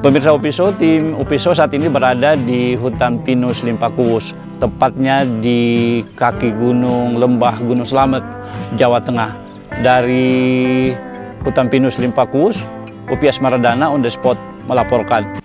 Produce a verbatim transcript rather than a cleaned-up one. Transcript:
Pemirsa Upiso, tim Upiso saat ini berada di hutan pinus Limpakuwus, tepatnya di kaki gunung lembah Gunung Slamet, Jawa Tengah. Dari hutan pinus Limpakuwus, Upi Asmaradana on the spot melaporkan.